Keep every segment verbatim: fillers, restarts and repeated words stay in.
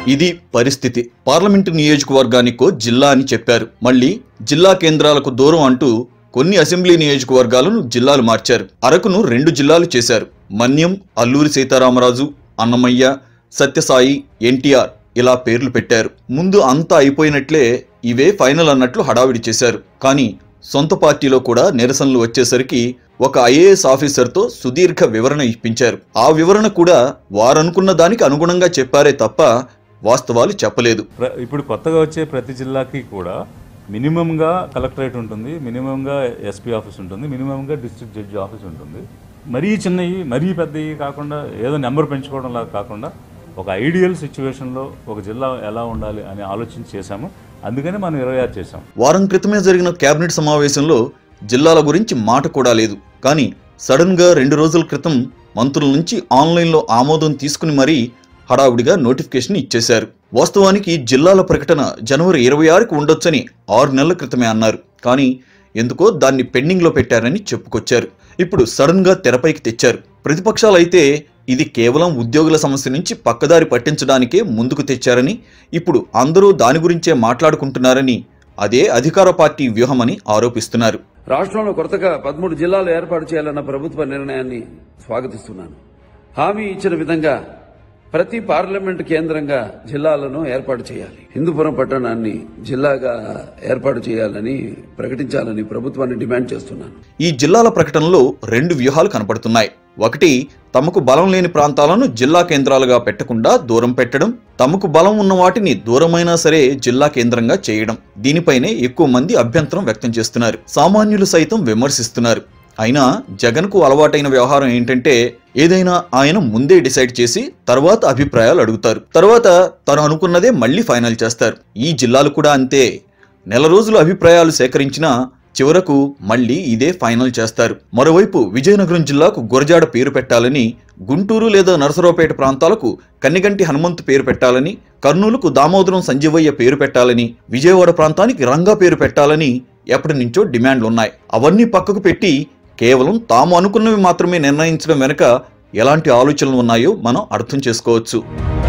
ఇది పరిస్థితి. పార్లమెంటు నియోజకవర్గానికో జిల్లా అని చెప్పారు. మళ్ళీ జిల్లా కేంద్రాలకు దూరం అంటూ కొన్ని అసెంబ్లీ నియోజకవర్గాలను జిల్లాలు మార్చారు. అరకును రెండు జిల్లాలు చేశారు. మన్యం, అల్లూరి సీతారామరాజు, అన్నమయ్య, సత్యసాయి, ఎన్టీఆర్ ఇలా పేర్లు పెట్టారు. ముందు అంతా అయిపోయినట్లే ఇవే ఫైనల్ అన్నట్లు హడావిడి చేశారు. కానీ సొంత పార్టీలో కూడా నిరసనలు వచ్చేసరికి ఒక ఐఏఎస్ ఆఫీసర్తో సుదీర్ఘ వివరణ ఇప్పించారు. ఆ వివరణ కూడా వారనుకున్న దానికి అనుగుణంగా చెప్పారే తప్ప వాస్తవాలు చెప్పలేదు. ఇప్పుడు కొత్తగా వచ్చే ప్రతి జిల్లాకి కూడా మినిమంగా కలెక్టరేట్ ఉంటుంది, మినిమంగా ఎస్పీ ఆఫీస్ ఉంటుంది, మినిమంగా డిస్ట్రిక్ట్ జడ్జి ఆఫీస్ ఉంటుంది. మరీ చిన్నవి మరీ పెద్దవి కాకుండా ఏదో నెంబర్ పెంచుకోవడం లాగా కాకుండా ఒక ఐడియల్ సిచ్యువేషన్లో ఒక జిల్లా ఎలా ఉండాలి అని ఆలోచించి చేశాము. అందుకని మనం ఇరవై ఆరు చేశాం. వారం క్రితమే జరిగిన కేబినెట్ సమావేశంలో జిల్లాల గురించి మాట కూడా లేదు. కానీ సడన్గా రెండు రోజుల క్రితం మంత్రుల నుంచి ఆన్లైన్లో ఆమోదం తీసుకుని మరీ హడావుడిగా నోటిఫికేషన్ ఇచ్చేశారు. వాస్తవానికి జిల్లాల ప్రకటన జనవరి ఇరవై ఆరుకు ఉండొచ్చని ఆరు నెలల క్రితమే అన్నారు. కానీ ఎందుకో దాన్ని పెండింగ్లో పెట్టారని చెప్పుకొచ్చారు. ఇప్పుడు సడన్గా తెరపైకి తెచ్చారు. ప్రతిపక్షాలైతే ఇది కేవలం ఉద్యోగుల సమస్య నుంచి పక్కదారి పట్టించడానికే ముందుకు తెచ్చారని, ఇప్పుడు అందరూ దాని గురించే మాట్లాడుకుంటున్నారని, అదే అధికార పార్టీ వ్యూహమని ఆరోపిస్తున్నారు. రాష్ట్రంలో కొత్తగా పదమూడు జిల్లాలు ఏర్పాటు చేయాలన్న ప్రభుత్వ నిర్ణయాన్ని స్వాగతిస్తున్నాను. హామీ ఇచ్చిన విధంగా ప్రతి పార్లమెంటు కేంద్రంగా జిల్లాలను ఏర్పాటు చేయాలి. హిందూపురం పట్టణాన్ని జిల్లాగా ఏర్పాటు చేయాలని ప్రకటించాలని ప్రభుత్వాన్ని డిమాండ్ చేస్తున్నాను. ఈ జిల్లాల ప్రకటనలో రెండు వ్యూహాలు కనపడుతున్నాయి. ఒకటి, తమకు బలం లేని ప్రాంతాలను జిల్లా కేంద్రాలుగా పెట్టకుండా దూరం పెట్టడం, తమకు బలం ఉన్న వాటిని దూరమైనా సరే జిల్లా కేంద్రంగా చేయడం. దీనిపైనే ఎక్కువ మంది అభ్యంతరం వ్యక్తం చేస్తున్నారు. సామాన్యులు సైతం విమర్శిస్తున్నారు. అయినా జగన్కు అలవాటైన వ్యవహారం ఏంటంటే ఏదైనా ఆయన ముందే డిసైడ్ చేసి తర్వాత అభిప్రాయాలు అడుగుతారు. తర్వాత తను అనుకున్నదే మళ్లీ ఫైనల్ చేస్తారు. ఈ జిల్లాలు కూడా అంతే. నెల రోజులు అభిప్రాయాలు సేకరించినా చివరకు మళ్లీ ఇదే ఫైనల్ చేస్తారు. మరోవైపు విజయనగరం జిల్లాకు గురజాడ పేరు పెట్టాలని, గుంటూరు లేదా నరసరావుపేట ప్రాంతాలకు కన్నిగంటి హనుమంతు పేరు పెట్టాలని, కర్నూలుకు దామోదరం సంజీవయ్య పేరు పెట్టాలని, విజయవాడ ప్రాంతానికి రంగా పేరు పెట్టాలని ఎప్పటి నుంచో డిమాండ్లున్నాయి. అవన్నీ పక్కకు పెట్టి కేవలం తాము అనుకున్నవి మాత్రమే నిర్ణయించడం వెనుక ఎలాంటి ఆలోచనలు ఉన్నాయో మనం అర్థం చేసుకోవచ్చు.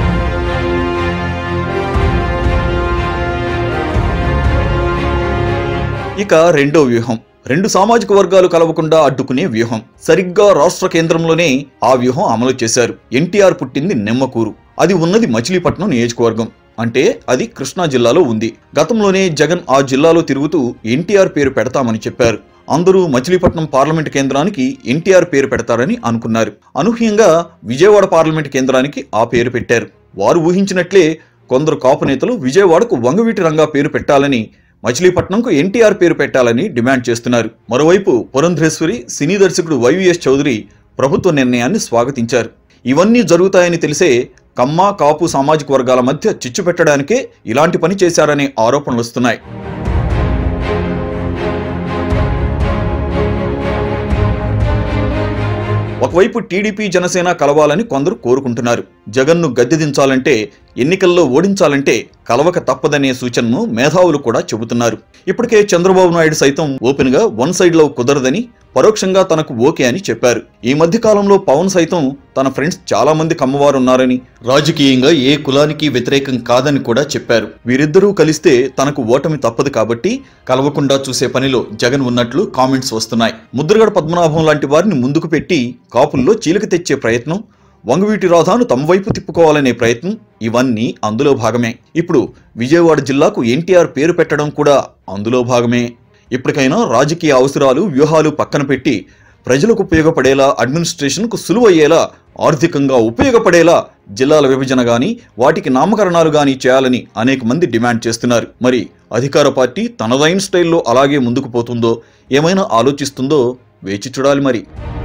ఇక రెండో వ్యూహం, రెండు సామాజిక వర్గాలు కలవకుండా అడ్డుకునే వ్యూహం. సరిగ్గా రాష్ట్ర కేంద్రంలోనే ఆ వ్యూహం అమలు చేశారు. ఎన్టీఆర్ పుట్టింది నిమ్మకూరు, అది ఉన్నది మచిలీపట్నం నియోజకవర్గం. అంటే అది కృష్ణా జిల్లాలో ఉంది. గతంలోనే జగన్ ఆ జిల్లాలో తిరుగుతూ ఎన్టీఆర్ పేరు పెడతామని చెప్పారు. అందరూ మచిలీపట్నం పార్లమెంటు కేంద్రానికి ఎన్టీఆర్ పేరు పెడతారని అనుకున్నారు. అనూహ్యంగా విజయవాడ పార్లమెంటు కేంద్రానికి ఆ పేరు పెట్టారు. వారు ఊహించినట్లే కొందరు కాపు నేతలు విజయవాడకు వంగవీటి రంగా పేరు పెట్టాలని, మచిలీపట్నంకు ఎన్టీఆర్ పేరు పెట్టాలని డిమాండ్ చేస్తున్నారు. మరోవైపు పురంధరేశ్వరి, సినీ దర్శకుడు వైవిఎస్ చౌదరి ప్రభుత్వ నిర్ణయాన్ని స్వాగతించారు. ఇవన్నీ జరుగుతాయని తెలిసే కమ్మ, కాపు సామాజిక వర్గాల మధ్య చిచ్చు పెట్టడానికే ఇలాంటి పని చేశారనే ఆరోపణలు వస్తున్నాయి. ఒకవైపు టీడీపీ, జనసేన కలవాలని కొందరు కోరుకుంటున్నారు. జగన్ను గద్దెదించాలంటే, ఎన్నికల్లో ఓడించాలంటే కలవక తప్పదనే సూచనను మేధావులు కూడా చెబుతున్నారు. ఇప్పటికే చంద్రబాబు నాయుడు సైతం ఓపెన్ గా వన్ సైడ్ లో కుదరదని, పరోక్షంగా తనకు ఓకే అని చెప్పారు. ఈ మధ్య కాలంలో పవన్ సైతం తన ఫ్రెండ్స్ చాలా మంది కమ్మవారున్నారని, రాజకీయంగా ఏ కులానికి వ్యతిరేకం కాదని కూడా చెప్పారు. వీరిద్దరూ కలిస్తే తనకు ఓటమి తప్పదు కాబట్టి కలవకుండా చూసే పనిలో జగన్ ఉన్నట్లు కామెంట్స్ వస్తున్నాయి. ముద్రగడ పద్మనాభం లాంటి వారిని ముందుకు పెట్టి కాపుల్లో చీలిక తెచ్చే ప్రయత్నం, వంగవీటి రాధాను తమ వైపు తిప్పుకోవాలనే ప్రయత్నం, ఇవన్నీ అందులో భాగమే. ఇప్పుడు విజయవాడ జిల్లాకు ఎన్టీఆర్ పేరు పెట్టడం కూడా అందులో భాగమే. ఇప్పటికైనా రాజకీయ అవసరాలు, వ్యూహాలు పక్కన పెట్టి ప్రజలకు ఉపయోగపడేలా, అడ్మినిస్ట్రేషన్కు సులువయ్యేలా, ఆర్థికంగా ఉపయోగపడేలా జిల్లాల విభజన గాని, వాటికి నామకరణాలు గాని చేయాలని అనేక మంది డిమాండ్ చేస్తున్నారు. మరి అధికార పార్టీ తనదైన స్టైల్లో అలాగే ముందుకు పోతుందో, ఏమైనా ఆలోచిస్తుందో వేచి చూడాలి మరి.